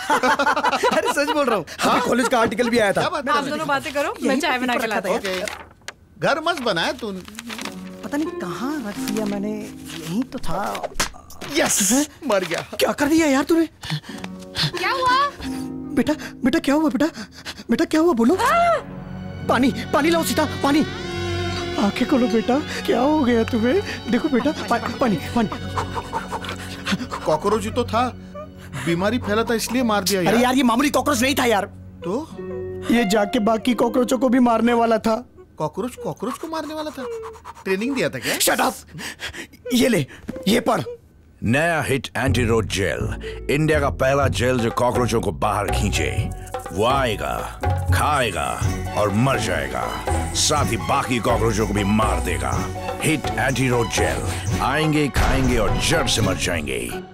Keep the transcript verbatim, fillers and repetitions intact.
अरे सच बोल रहा हूँ, हाँ? कॉलेज का आर्टिकल भी आया था। आप दोनों बातें करो, मैं चाय बना के लाता हूँ। घर मस्त बनाया तूने। पता नहीं कहाँ रख दिया मैंने, यहीं तो था। यस, मर गया। क्या कर दिया यार तूने? क्या हुआ? बेटा बेटा क्या हुआ बेटा? बेटा क्या हुआ बोलो? पानी पानी लाओ सीता, पानी। आंखें खोलो बेटा, क्या हो गया तुम्हें? देखो बेटा, पा, पानी पानी। कॉकरोच ही तो था, बीमारी फैला था इसलिए मार दिया यार। अरे यार ये मामूली कॉकरोच नहीं था यार। तो ये जाके बाकी कॉकरोचों को भी मारने वाला था। कॉकरोच कॉकरोच को मारने वाला था? ट्रेनिंग दिया था क्या? Shut up! ये ले, ये पढ़। नया HIT anti roach gel, India का पहला जेल जो कॉकरोचों को बाहर खींचे। वो आएगा, खाएगा और मर जाएगा, साथ ही बाकी कॉकरोचों को भी मार देगा। हिट एंटी रोड जेल, आएंगे, खाएंगे और जड़ से मर जाएंगे।